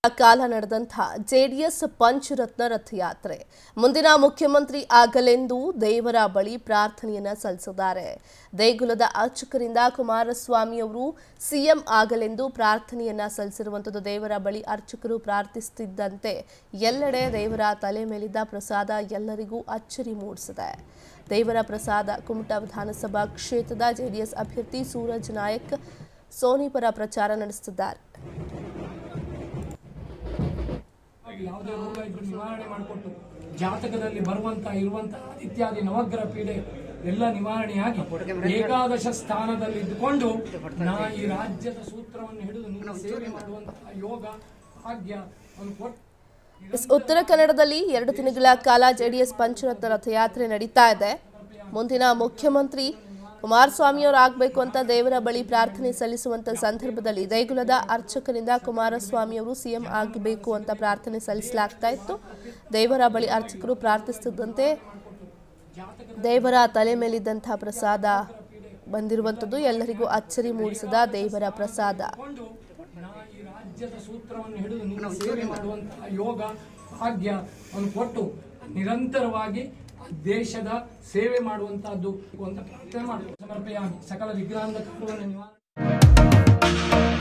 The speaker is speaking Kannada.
ಕಾಲ ನಡೆದಂತಹ ಜೆಡಿಎಸ್ ಪಂಚರತ್ನ ರಥಯಾತ್ರೆ ಮುಂದಿನ ಮುಖ್ಯಮಂತ್ರಿ ಆಗಲೆಂದು ದೇವರ ಬಳಿ ಪ್ರಾರ್ಥನೆಯನ್ನ ಸಲ್ಲಿಸಿದ್ದಾರೆ. ದೇಗುಲದ ಅರ್ಚಕರಿಂದ ಕುಮಾರಸ್ವಾಮಿ ಅವರು ಸಿಎಂ ಆಗಲೆಂದು ಪ್ರಾರ್ಥನೆಯನ್ನ ಸಲ್ಲಿಸಿರುವಂತದ್ದು. ದೇವರ ಬಳಿ ಅರ್ಚಕರು ಪ್ರಾರ್ಥಿಸುತ್ತಿದ್ದಂತೆ ಎಲ್ಲೆಡೆ ದೇವರ ತಲೆ ಮೇಲಿದ್ದ ಪ್ರಸಾದ ಎಲ್ಲರಿಗೂ ಅಚ್ಚರಿ ಮೂಡಿಸಿದೆ. ದೇವರ ಪ್ರಸಾದ ಕುಮಟಾ ವಿಧಾನಸಭಾ ಕ್ಷೇತ್ರದ ಜೆಡಿಎಸ್ ಅಭ್ಯರ್ಥಿ ಸೂರಜ್ ನಾಯಕ್ ಸೋನಿ ಪರ ಪ್ರಚಾರ ನಡೆಸುತ್ತಿದ್ದಾರೆ. ಯಾವುದೇ ರೋಗ ಇದ್ರೂ ನಿವಾರಣೆ ಮಾಡಿಕೊಟ್ಟು ಜಾತಕದಲ್ಲಿ ಇರುವಂತ ಇತ್ಯಾದಿ ನವಗ್ರಹ ಪೀಡೆ ಎಲ್ಲ ನಿವಾರಣೆಯಾಗಿ ಏಕಾದಶ ಸ್ಥಾನದಲ್ಲಿ ಇದ್ದುಕೊಂಡು ನಾ ಈ ರಾಜ್ಯದ ಸೂತ್ರವನ್ನು ಹಿಡಿದು ಸೇವೆ ಮಾಡುವಂತಹ ಯೋಗ ಭಾಗ್ಯ ಉತ್ತರ ಕನ್ನಡದಲ್ಲಿ 2 ದಿನಗಳ ಕಾಲ ಜೆಡಿಎಸ್ ಪಂಚರತ್ನ ರಥಯಾತ್ರೆ ನಡೀತಾ ಇದೆ. ಮುಂದಿನ ಮುಖ್ಯಮಂತ್ರಿ ಕುಮಾರಸ್ವಾಮಿ ಅವರು ಆಗಬೇಕು ಅಂತ ದೇವರ ಬಳಿ ಪ್ರಾರ್ಥನೆ ಸಲ್ಲಿಸುವಂತ ಸಂದರ್ಭದಲ್ಲಿ ದೇಗುಲದ ಅರ್ಚಕರಿಂದ ಕುಮಾರಸ್ವಾಮಿ ಅವರು ಸಿಎಂ ಆಗಬೇಕು ಅಂತ ಪ್ರಾರ್ಥನೆ ಸಲ್ಲಿಸಲಾಗ್ತಾ ಇತ್ತು. ದೇವರ ಬಳಿ ಅರ್ಚಕರು ಪ್ರಾರ್ಥಿಸುತ್ತಿದ್ದಂತೆ ದೇವರ ತಲೆ ಮೇಲಿದ್ದಂತಹ ಪ್ರಸಾದ ಬಂದಿರುವಂತದ್ದು ಎಲ್ಲರಿಗೂ ಅಚ್ಚರಿ ಮೂಡಿಸಿದ ದೇವರ ಪ್ರಸಾದ. ರಾಜ್ಯದ ಸೂತ್ರವನ್ನು ಹಿಡಿದು ಸೇವೆ ಮಾಡುವಂತಹ ಯೋಗ ಭಾಗ್ಯ ಕೊಟ್ಟು ನಿರಂತರವಾಗಿ ದೇಶದ ಸೇವೆ ಮಾಡುವಂತಹದ್ದು ಅಂತ ಪ್ರಾರ್ಥನೆ ಮಾಡುವ ಸಮರ್ಪೆಯಾಗಿ ಸಕಲ ವಿಗ್ರಹಾಂಧಕಾರವನ್ನು ನಿವಾರಣೆ